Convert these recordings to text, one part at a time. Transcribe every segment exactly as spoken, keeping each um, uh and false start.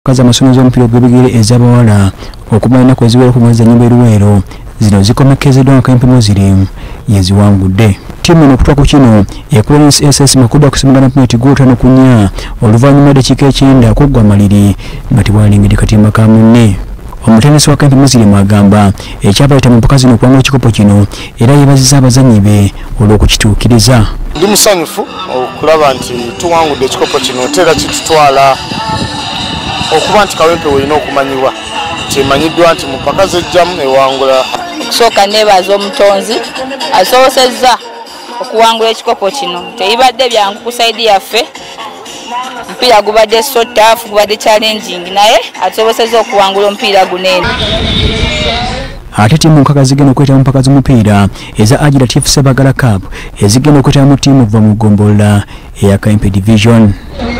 Kaza amasomero z'omupiira gw'ebigere ez'abawala okumanya ennaku eziwera ku mwezi ennyumba eruweero zino zikomekezeddwa nga Kawempe Muslim yeziwangudde. Ttiimu eno okutwa ku kino ekula Rines S S Makudde okusimagana penalty gw'otano ku nnya oluvannyuma lw'eddakiika ekyenda okuggwa amaliri nga tebwalengedde katimba ka munne. Omutendesi wa Kawempe Muslim agamba ekyabaleeta mu mpaka zino okuwangula ekikopo kino era yeebazizza abazannyi be olw'okukituukiriza. Ndi musanyufu okulaba nti tuwangudde ekikopo kino era kitutwala okuba nti Kawempe welina okumanyibwa kimanyiddwa nti mu mpaka z'ejjamu ewangula. Okusooka neebaza omutonzi asobosezza okuwangula ekikopo kino. Tebibadde byangu ku sayidi yaffe, omupiira gubadde so tough, gubadde challenging, naye asobosezza okuwangula omupiira guno eno. Ate ttiimu nkaaga zigenda okwetaba mu mpaka z'omupiira eza Ageesigika Sebagala Cup ezigenda okwetaba mu ttiimu okuva mu ggombolola eya Kawempe Division.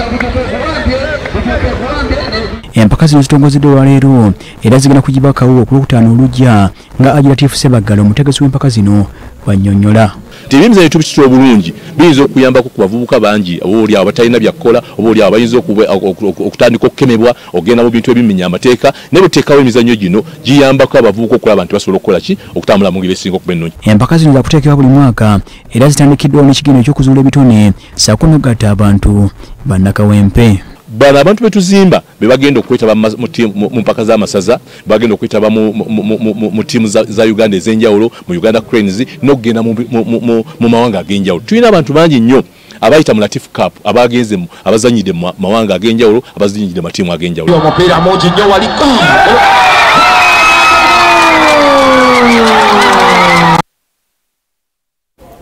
Empaka zino zitongozeddwa olwaleero era zigenda kugiba kawuwo ku lwokutaano olujja nga Ageesigika Sebagala omutegesi w'empaka zino bwannyonnyola. Tebimza ebitu bityo obulungi biyinza okuyambako ku bavubuka bangi obooli abo batalina byakola obooli abo bayinza okutandika okukemebwa okugenda mu bintu ebimenya amateeka ne buteekawo emizannyo gino giyambako abavubuka okulaba nti basobola okukola ki okutambula mu ngeri esinga okuba ennungi. Empaka zino zaakuteekebwa buli mwaka era zitandikiddwawo n'ekigenero ekyokuzuula ebitone ssaako n'okugatta abantu bannakawempe. Bano abantu betuzimba be bagenda okwetaba mu mpaka z'amasaza, bagenda okwetaba mu ttiimu za Uganda ez'enjawulo, mu Uganda Cranes n'okugenda mu mawanga ag'enjawulo. Tulina abantu bangi nnyo abayita mu Latif Cup abagenze abazanyidde mu mawanga ag'enjawulo, abazanyidde mu matiimu ag'enjawulo. Omupiira mungi nnyo waliko.